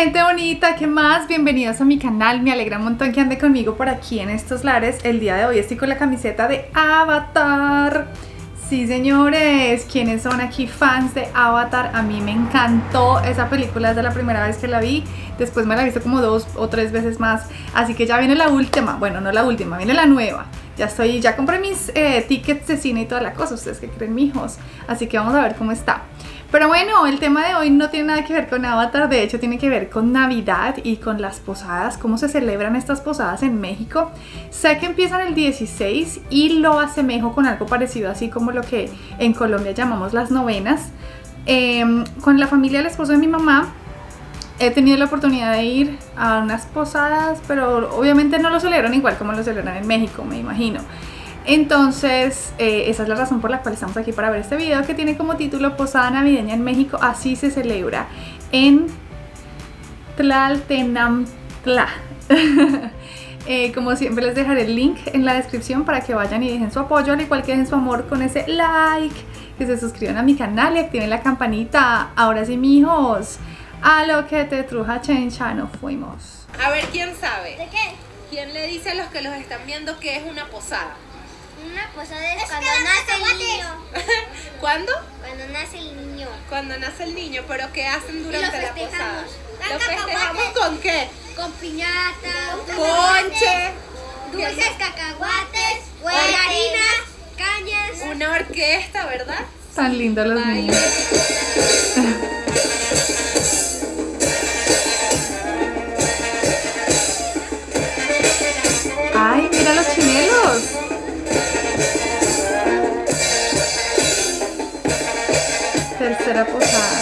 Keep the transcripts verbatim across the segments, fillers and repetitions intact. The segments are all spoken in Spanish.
Gente bonita, ¿qué más? Bienvenidos a mi canal, me alegra un montón que ande conmigo por aquí en estos lares. El día de hoy estoy con la camiseta de Avatar. Sí, señores, ¿quiénes son aquí fans de Avatar? A mí me encantó esa película desde la primera vez que la vi. Después me la he visto como dos o tres veces más. Así que ya viene la última, bueno, no la última, viene la nueva. Ya estoy, ya compré mis eh, tickets de cine y toda la cosa, ustedes que creen, mijos. Así que vamos a ver cómo está. Pero bueno, el tema de hoy no tiene nada que ver con Avatar, de hecho tiene que ver con Navidad y con las posadas, cómo se celebran estas posadas en México. Sé que empiezan el dieciséis y lo asemejo con algo parecido, así como lo que en Colombia llamamos las novenas. Eh, con la familia del esposo de mi mamá he tenido la oportunidad de ir a unas posadas, pero obviamente no lo celebran igual como lo celebran en México, me imagino. Entonces, eh, esa es la razón por la cual estamos aquí para ver este video que tiene como título Posada Navideña en México, así se celebra en Tlaltenamtla. eh, como siempre les dejaré el link en la descripción para que vayan y dejen su apoyo, al igual que dejen su amor con ese like, que se suscriban a mi canal y activen la campanita. Ahora sí, mijos, a lo que te truja chencha nos fuimos. A ver, ¿quién sabe? ¿De qué? ¿Quién le dice a los que los están viendo que es una posada? Una posada es, es cuando nace el niño. ¿Cuándo? Cuando nace el niño. Cuando nace el niño, pero ¿qué hacen durante la posada? ¿Lo festejamos con qué? Con piñata, ponche, dulces, cacahuates, bailarinas, cañas. Una orquesta, ¿verdad? Tan lindos los niños. ¡Ay, mira los chinelos! Tercera posada.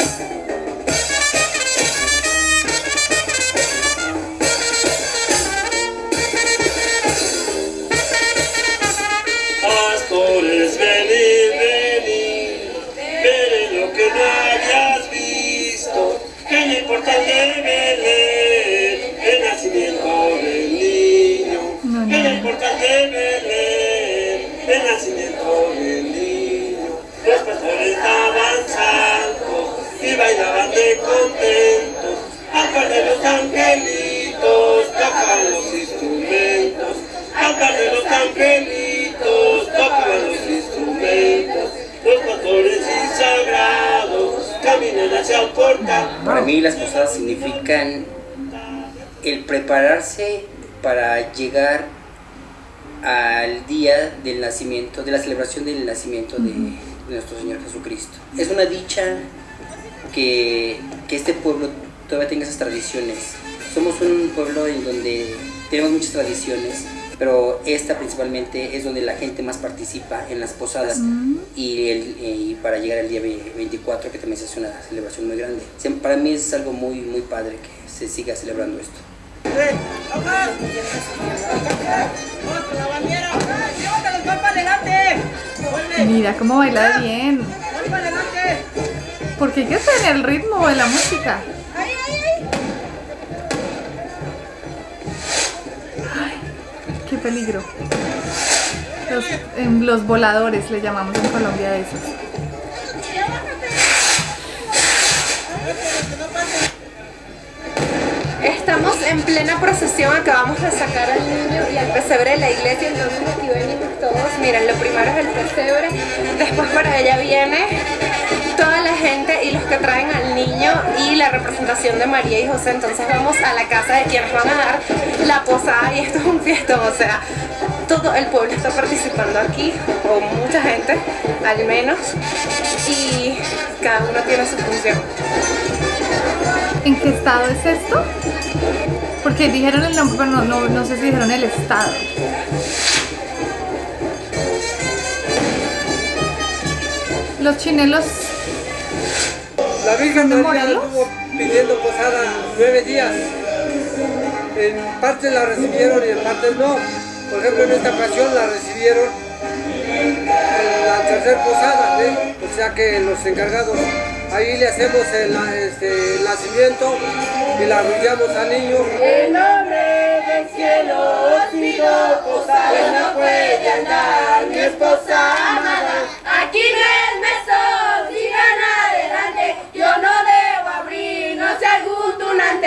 Pastores, venid, venid, veré lo que no hayas visto, en el portal de Belén, el nacimiento del niño, No, no. en el portal de Belén, el nacimiento del niño. Los pastores daban saltos y bailaban de contentos, al par de los angelitos tocaban los instrumentos, al par de los angelitos tocaban los instrumentos. Los pastores y sagrados caminan hacia el portal. Para mí las posadas significan el prepararse para llegar al día del nacimiento, de la celebración del nacimiento de, de nuestro Señor Jesucristo. Es una dicha que, que este pueblo todavía tenga esas tradiciones. Somos un pueblo en donde tenemos muchas tradiciones, pero esta principalmente es donde la gente más participa en las posadas. Mm. y, el, y para llegar al día veinticuatro, que también se hace una celebración muy grande. Para mí es algo muy, muy padre que se siga celebrando esto. Mira cómo baila de bien. Porque hay que tener el ritmo de la música. Qué peligro. Los, eh, los voladores le llamamos en Colombia de esos. Estamos en plena procesión, acabamos de sacar al niño y al pesebre de la iglesia, entonces aquí venimos todos. Miren, lo primero es el pesebre, después para allá viene toda la gente y los que traen al niño y la representación de María y José. Entonces vamos a la casa de quienes van a dar la posada y esto es un fiestón, o sea, todo el pueblo está participando aquí, o mucha gente al menos, y cada uno tiene su función. ¿En qué estado es esto? Porque dijeron el nombre, pero no, no, no sé si dijeron el estado. Los chinelos. La Virgen María estuvo pidiendo posada nueve días. En partes la recibieron y en partes no. Por ejemplo, en esta ocasión la recibieron en la tercera posada, ¿eh? O sea que los encargados, ahí le hacemos el, este, el nacimiento y la arrullamos al niño. En nombre del cielo os pido posada, pues no puede andar mi esposa amada. Aquí no es mesón, sigan adelante, yo no debo abrir, no se gusta una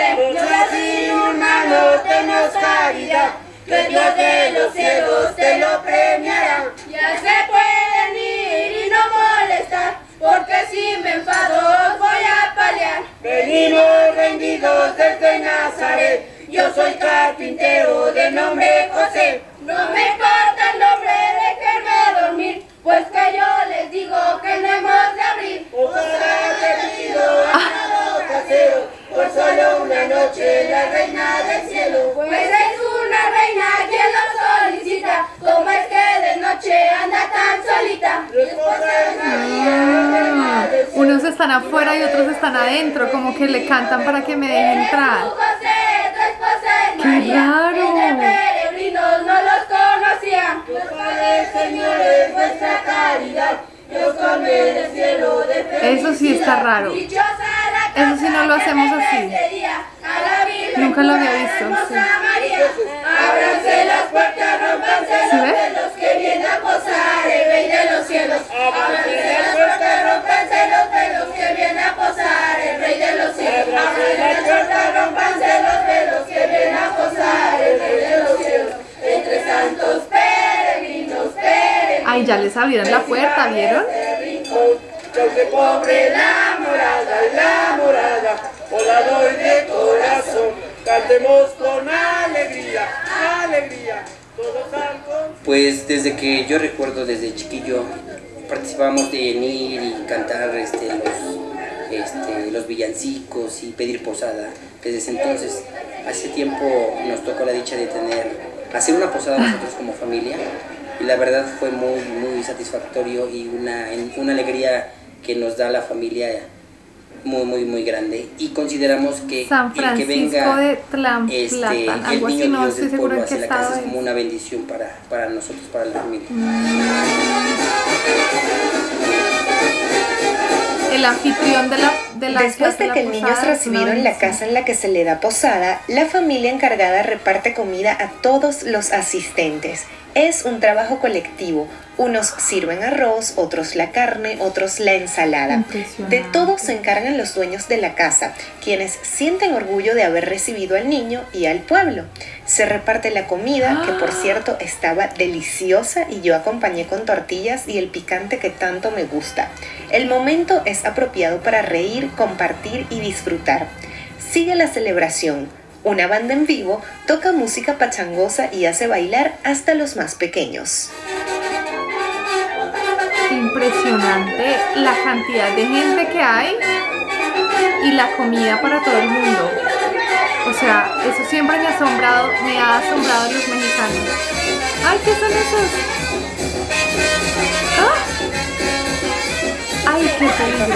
Ya se pueden ir y no molestar, porque si me enfado os voy a paliar. Venimos rendidos desde Nazaret, yo soy carpintero de nombre José. No me importa el nombre, déjenme dormir, pues que yo les digo que no hemos de abrir. Os ha permitido a casero, por solo una noche la reina del cielo. Pues es una reina quien lo solicita, como es que de noche anda tan solita. Mi esposa es María, reina del cielo. Unos están afuera y otros están adentro, como que le cantan para que me dejen entrar. Eres tú, José, tu esposa es ¡Qué María. raro! Entre peregrinos no los conocían. Los padres, señores, vuestra caridad, Dios come del cielo de felicidad. Eso sí está raro. Dichosa la casa Eso sí no lo hacemos que así. bebe ese día. A la Virgen Nunca lo había pura, visto, hermosa sí. María. Ábranse las puertas, rómpanse ¿Sí los ves? velos, que viene a posar el Rey de los cielos. Ábranse las puertas, rómpanse los velos, que viene a posar el Rey de los cielos. Ábranse las puertas, rómpanse los velos, que viene a posar el Rey de los cielos. Entre santos peregrinos, peregrinos. Ay, ya les abrieron la puerta, ¿vieron? Aunque pobre la morada, la morada, os la doy de corazón. Cantemos con alegría, alegría, todos al con... Pues desde que yo recuerdo, desde chiquillo, participábamos de venir y cantar este, los, este, los villancicos y pedir posada. Desde ese entonces, hace tiempo nos tocó la dicha de tener, hacer una posada nosotros como familia. Y la verdad fue muy, muy satisfactorio y una, una alegría que nos da la familia muy, muy, muy grande. Y consideramos que San el que Francisco venga de Tlalpan, este, el algo niño así, no Dios estoy del segura pueblo en qué hacia la casa estado es como es. una bendición para, para nosotros, para la familia. El anfitrión de la, de la Después de la que el niño es posada es una recibido en la bendición. casa en la que se le da posada, la familia encargada reparte comida a todos los asistentes. Es un trabajo colectivo. Unos sirven arroz, otros la carne, otros la ensalada. Impresionante. De todo se encargan los dueños de la casa, quienes sienten orgullo de haber recibido al niño y al pueblo. Se reparte la comida, que por cierto estaba deliciosa, y yo acompañé con tortillas y el picante que tanto me gusta. El momento es apropiado para reír, compartir y disfrutar. Sigue la celebración. Una banda en vivo toca música pachangosa y hace bailar hasta los más pequeños. Impresionante la cantidad de gente que hay y la comida para todo el mundo. O sea, eso siempre me ha asombrado, me ha asombrado los mexicanos. Ay, ¿qué son esos? ¡Ah! Ay, qué peligro.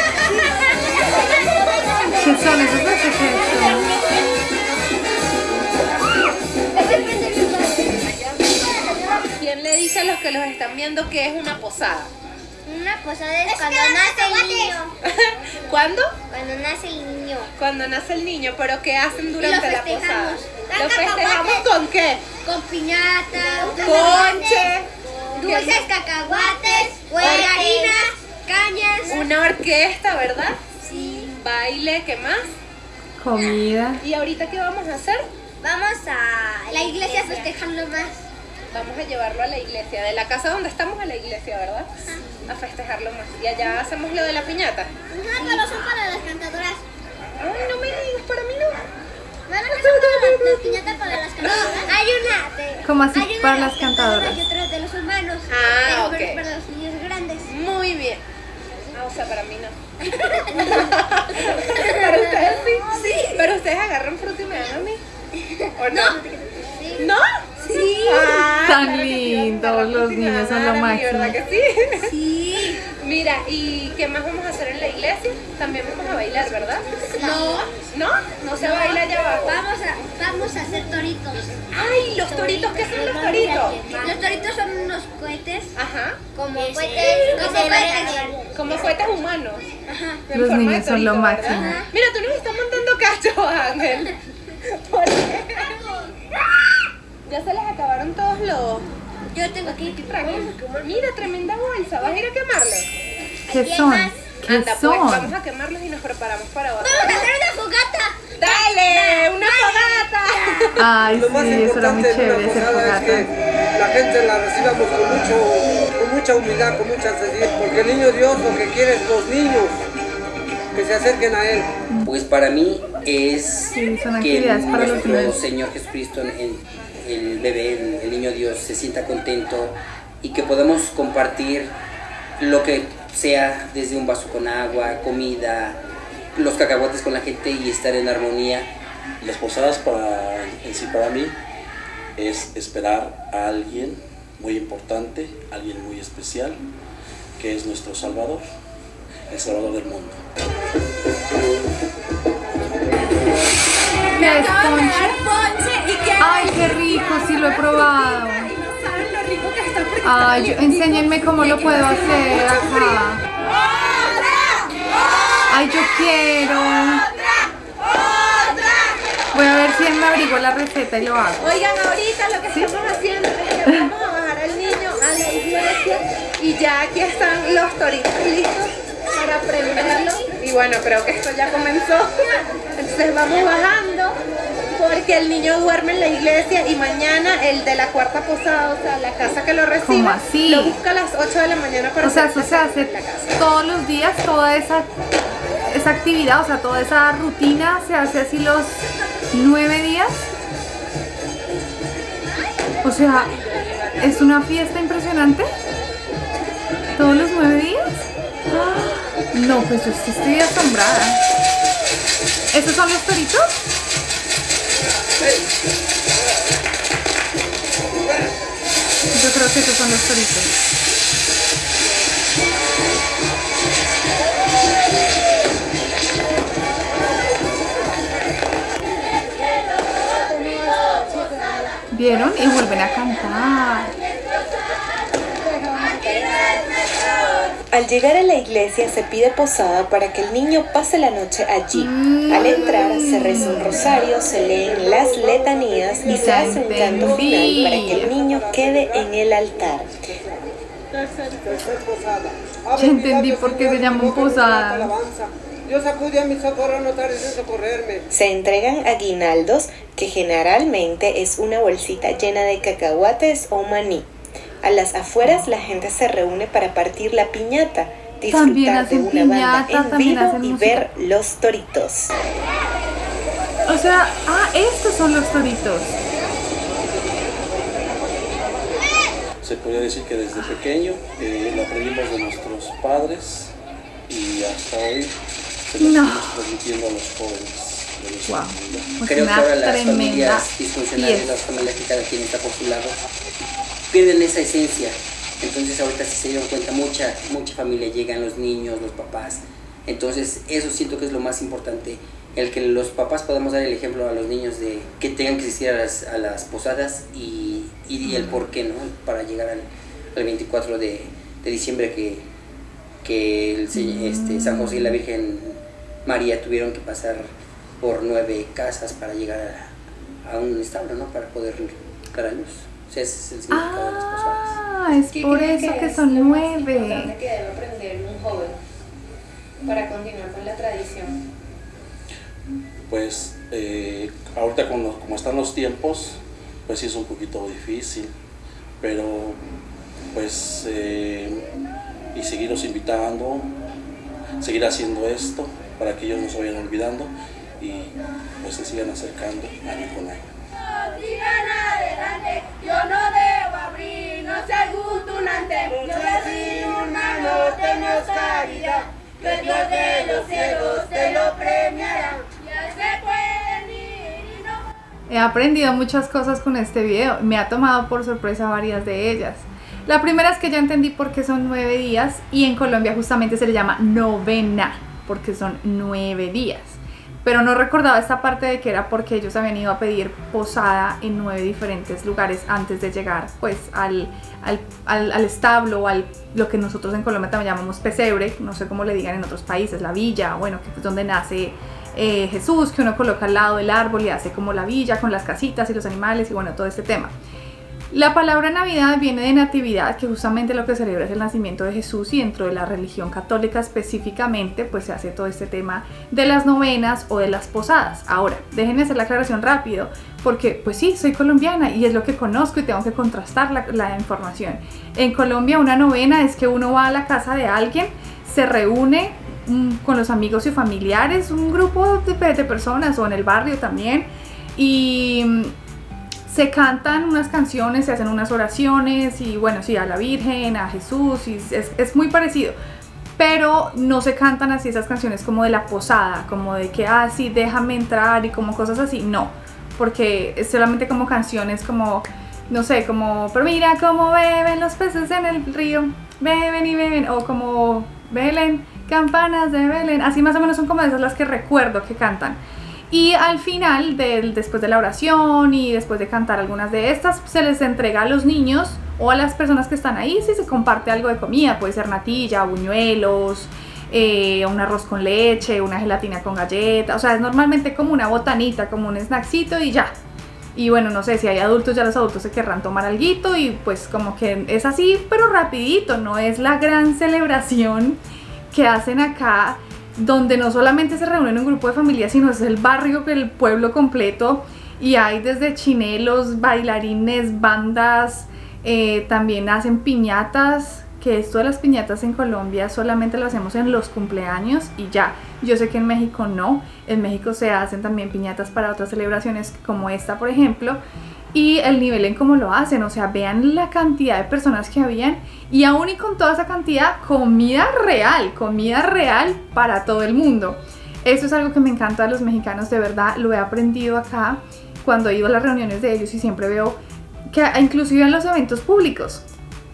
¿Qué son esos? No sé qué son. ¿Quién le dice a los que los están viendo que es una posada? Una posada es cuando nace el niño. ¿Cuándo? Cuando nace el niño. Cuando nace el niño, pero ¿qué hacen durante lo la posada? festejamos. ¿Lo festejamos con qué? Con piñata, Conche, dulces, cacahuates, huevarinas, cañas. una orquesta, ¿verdad? Sí. Baile, ¿qué más? Comida. ¿Y ahorita qué vamos a hacer? Vamos a la iglesia a festejarlo más. Vamos a llevarlo a la iglesia, de la casa donde estamos a la iglesia, ¿verdad? A festejarlo más. Y allá hacemos lo de la piñata. Ajá, pero son para las cantadoras. Ay, no me digas, para mí no. Bueno, que son para las, las piñatas para las cantadoras. Hay una de... ¿Cómo así? hay una Para de las cantadoras. Y otra de los humanos. Ah, pero, ok. para los niños grandes. Muy bien. Ah, o sea, para mí no. Para ustedes sí. Sí. Pero ustedes agarran fruta y me dan a mí. ¿O no? Sí. ¿No? Sí. Ah, Tan claro que sí, vamos a lindos, agarrar los fruta y me niños van a son lo dar a mí, ¿verdad máximo. que sí? Sí. Mira, ¿y qué más vamos a hacer en la iglesia? También vamos a bailar, ¿verdad? No. ¿No? No se baila allá abajo. Vamos a, vamos a hacer toritos. Ay, los toritos, ¿qué son los toritos? Los toritos son unos cohetes. Ajá. Como cohetes. Como cohetes. Como cohetes humanos. Ajá. En Los forma de niños son lo torito, máximo. ¿verdad? Mira, tú nos estás montando cacho, Ángel. ¿Por qué? Ya se les acabaron todos los... Yo tengo aquí. Mira, tremenda bolsa. ¿Vas a ir a quemarlos? ¿Qué son? ¿Qué Anda, pues, vamos son? a quemarlos y nos preparamos para abajo. Vamos a hacer una fogata. ¡Dale! ¡Una fogata! Ay, Lo más sí, eso era muy importante en una chévere, ese posada es fogata. que la gente la recibamos con, mucho, con mucha humildad, con mucha sencillez, porque el niño Dios lo que quiere es los niños que se acerquen a Él. Pues para mí es Sí, son que actividades para los nuestro niños. Señor Jesucristo, el, el bebé, el, el niño Dios, se sienta contento y que podamos compartir lo que sea, desde un vaso con agua, comida, los cacahuates con la gente y estar en armonía. Las posadas para, en sí para mí es esperar a alguien muy importante, alguien muy especial, que es nuestro Salvador, el Salvador del mundo. ¿Qué es ponche? Ponche y que Ay, qué rico, sí lo he probado. no saben lo rico que está porque Ay, yo- enséñenme cómo lo puedo hacer acá. Ay, yo quiero. Voy a ver si me averiguo la receta y lo hago. Oigan, ahorita lo que estamos haciendo es que vamos a bajar al niño a la iglesia y ya aquí están los toritos listos para prenderlo. Y bueno, creo que esto ya comenzó. Entonces vamos bajando porque el niño duerme en la iglesia y mañana el de la cuarta posada, o sea, la casa que lo recibe, ¿Cómo así? lo busca a las ocho de la mañana para O sea, eso hacerse se hace en la casa. todos los días, toda esa, esa actividad, o sea, toda esa rutina se hace así los nueve días. O sea, es una fiesta impresionante. ¿Todos los nueve días? ¡Ah! No, pues yo sí estoy asombrada. ¿Esos son los toritos? Yo creo que esos son los toritos. ¿Vieron? Y vuelven a cantar. Al llegar a la iglesia se pide posada para que el niño pase la noche allí. Mm. Al entrar se reza un rosario, se leen las letanías y se Ya hace un canto entendí. final para que el niño quede en el altar. Tercer posada. Ya entendí por qué se llaman posadas. Dios acude a mi socorro, no tardes en socorrerme. Se entregan aguinaldos, que generalmente es una bolsita llena de cacahuates o maní. A las afueras la gente se reúne para partir la piñata, También disfrutar de hacen una banda piñata, en también vivo hacen y música. ver los toritos. O sea, ah, estos son los toritos. Se podría decir que desde pequeño eh, lo aprendimos de nuestros padres y hasta hoy se lo No. estamos transmitiendo a los jóvenes de nuestra Wow. comunidad. Pues Creo que una ahora las tremenda familias disfuncionales, fiesta. las familias que cada quien está por su lado, pierden esa esencia. Entonces ahorita si se dieron cuenta, mucha, mucha familia, llegan los niños, los papás. Entonces eso siento que es lo más importante, el que los papás podamos dar el ejemplo a los niños de que tengan que asistir a las, a las posadas y, y el por qué, ¿no? Para llegar al, al veinticuatro de, de diciembre que, que el, se- este, San José y la Virgen María tuvieron que pasar por nueve casas para llegar a, a un establo, ¿no? Para poder dar a luz. O sea, ese es el significado de las posadas. Ah, es por eso que son nueve. que debe aprender un joven para continuar con la tradición? Pues eh, ahorita con los- como están los tiempos, pues sí es un poquito difícil, pero pues eh, y seguirlos invitando, seguir haciendo esto para que ellos no se vayan olvidando y pues se sigan acercando año con año. Sigan adelante, yo no debo abrir, no se gusta un ante. Yo soy humano, tenemos caridad, que Dios de los cielos te lo premiará. Ya se pueden ir y no. He aprendido muchas cosas con este video. Me ha tomado por sorpresa varias de ellas. La primera es que ya entendí por qué son nueve días y en Colombia justamente se le llama novena, porque son nueve días. Pero no recordaba esta parte de que era porque ellos habían ido a pedir posada en nueve diferentes lugares antes de llegar pues al, al, al, al establo o al lo que nosotros en Colombia también llamamos pesebre, no sé cómo le digan en otros países, la villa, bueno, que es donde nace eh, Jesús, que uno coloca al lado del árbol y hace como la villa con las casitas y los animales y bueno, todo este tema. La palabra Navidad viene de natividad, que justamente lo que celebra es el nacimiento de Jesús, y dentro de la religión católica específicamente pues se hace todo este tema de las novenas o de las posadas. Ahora, déjenme hacer la aclaración rápido, porque pues sí, soy colombiana y es lo que conozco y tengo que contrastar la, la información. En Colombia una novena es que uno va a la casa de alguien, se reúne mmm, con los amigos y familiares, un grupo de, de personas, o en el barrio también, y se cantan unas canciones, se hacen unas oraciones, y bueno, sí, a la Virgen, a Jesús, y es, es muy parecido. Pero no se cantan así esas canciones como de la posada, como de que, ah, sí, déjame entrar y como cosas así, no. Porque es solamente como canciones como, no sé, como, pero mira cómo beben los peces en el río, beben y beben, o como, Belén, campanas de Belén, así más o menos son como esas las que recuerdo que cantan. Y al final, del, después de la oración y después de cantar algunas de estas, se les entrega a los niños o a las personas que están ahí, si se comparte algo de comida, puede ser natilla, buñuelos, eh, un arroz con leche, una gelatina con galleta, o sea, es normalmente como una botanita, como un snackcito y ya. Y bueno, no sé, si hay adultos, ya los adultos se querrán tomar alguito, y pues como que es así, pero rapidito, no es la gran celebración que hacen acá, donde no solamente se reúnen un grupo de familias, sino es el barrio, el pueblo completo, y hay desde chinelos, bailarines, bandas, eh, también hacen piñatas, que esto de las piñatas en Colombia solamente lo hacemos en los cumpleaños y ya. Yo sé que en México no, en México se hacen también piñatas para otras celebraciones como esta, por ejemplo, y el nivel en cómo lo hacen, o sea, vean la cantidad de personas que habían, y aún y con toda esa cantidad, comida real, comida real para todo el mundo. Eso es algo que me encanta de los mexicanos, de verdad, lo he aprendido acá cuando he ido a las reuniones de ellos, y siempre veo que inclusive en los eventos públicos,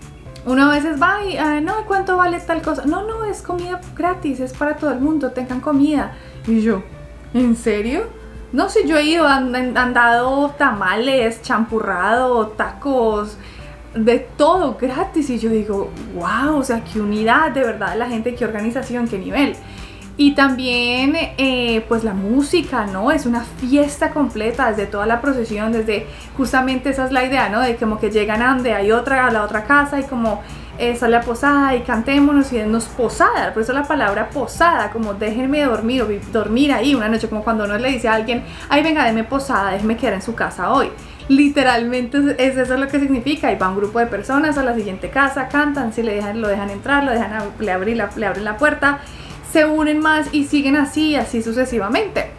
uno a veces va y, ah, no, ¿cuánto vale tal cosa? No, no, es comida gratis, es para todo el mundo, tengan comida. Y yo, ¿en serio? No sé, yo he ido, han, han dado tamales, champurrado, tacos, de todo gratis, y yo digo, wow, o sea, qué unidad, de verdad, la gente, qué organización, qué nivel. Y también, eh, pues la música, ¿no? Es una fiesta completa, desde toda la procesión, desde justamente esa es la idea, ¿no? De como que llegan a donde hay otra, a la otra casa, y como eh, sale la posada y cantémonos y dennos posada, por eso la palabra posada, como déjenme dormir o dormir ahí una noche, como cuando uno le dice a alguien, ay venga, déjeme posada, déjeme quedar en su casa hoy. Literalmente es eso lo que significa, y va un grupo de personas a la siguiente casa, cantan, si le dejan, lo dejan entrar, lo dejan, le, abrir la, le abren la puerta, se unen más y siguen así, así sucesivamente.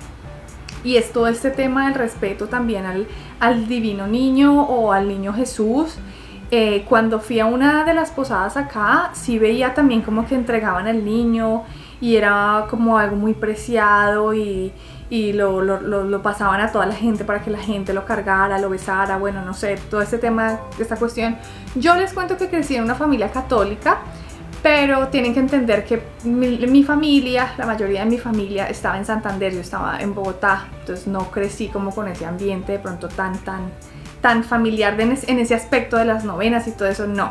Y es todo este tema del respeto también al, al divino niño o al niño Jesús. Eh, cuando fui a una de las posadas acá, sí veía también como que entregaban al niño y era como algo muy preciado, y, y lo, lo, lo, lo pasaban a toda la gente para que la gente lo cargara, lo besara, bueno, no sé, todo este tema, esta cuestión. Yo les cuento que crecí en una familia católica, pero tienen que entender que mi, mi familia, la mayoría de mi familia estaba en Santander, yo estaba en Bogotá, entonces no crecí como con ese ambiente de pronto tan, tan, tan familiar de en, ese, en ese aspecto de las novenas y todo eso, no.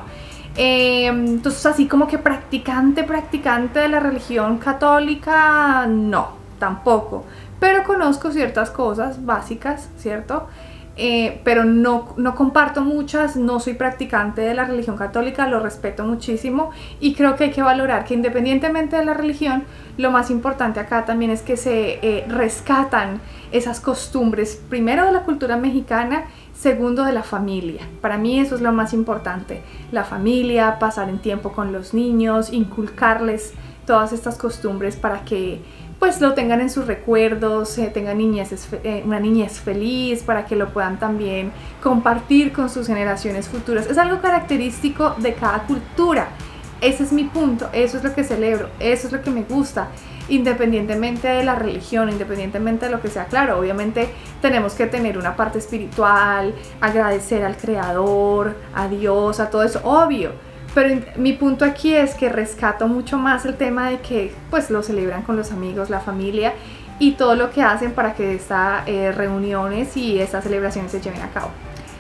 Eh, entonces así como que practicante, practicante de la religión católica, no, tampoco. Pero conozco ciertas cosas básicas, ¿cierto? Eh, pero no, no comparto muchas, no soy practicante de la religión católica, lo respeto muchísimo, y creo que hay que valorar que independientemente de la religión, lo más importante acá también es que se eh, rescatan esas costumbres, primero de la cultura mexicana, segundo de la familia. Para mí eso es lo más importante, la familia, pasar en tiempo con los niños, inculcarles todas estas costumbres para que pues lo tengan en sus recuerdos, eh, tengan niñez, eh, una niñez feliz, para que lo puedan también compartir con sus generaciones futuras. Es algo característico de cada cultura. Ese es mi punto, eso es lo que celebro, eso es lo que me gusta, independientemente de la religión, independientemente de lo que sea. Claro, obviamente tenemos que tener una parte espiritual, agradecer al Creador, a Dios, a todo eso, obvio. Pero mi punto aquí es que rescato mucho más el tema de que pues lo celebran con los amigos, la familia, y todo lo que hacen para que estas eh, reuniones y estas celebraciones se lleven a cabo.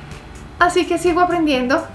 Así que sigo aprendiendo,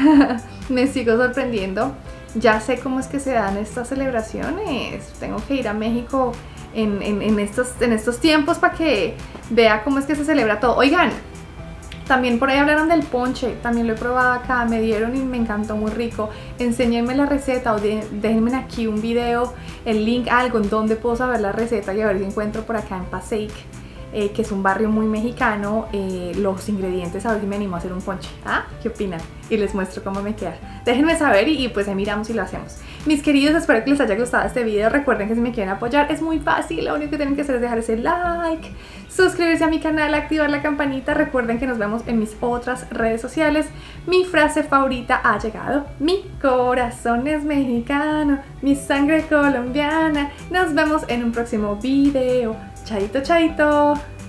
me sigo sorprendiendo, ya sé cómo es que se dan estas celebraciones. Tengo que ir a México en, en, en, estos, en estos tiempos para que vea cómo es que se celebra todo. Oigan, También por ahí hablaron del ponche, también lo he probado acá, me dieron y me encantó, muy rico. Enséñenme la receta o de, déjenme aquí un video, el link, algo en donde puedo saber la receta y a ver si encuentro por acá en Passaic, eh, que es un barrio muy mexicano, eh, los ingredientes, a ver si me animo a hacer un ponche. ¿Ah? ¿Qué opinan? Y les muestro cómo me queda. Déjenme saber y, y pues ahí miramos y lo hacemos. Mis queridos, espero que les haya gustado este video. Recuerden que si me quieren apoyar es muy fácil, lo único que tienen que hacer es dejar ese like, suscribirse a mi canal, activar la campanita. Recuerden que nos vemos en mis otras redes sociales. Mi frase favorita ha llegado: mi corazón es mexicano, mi sangre colombiana. Nos vemos en un próximo video. Chaito, chaito.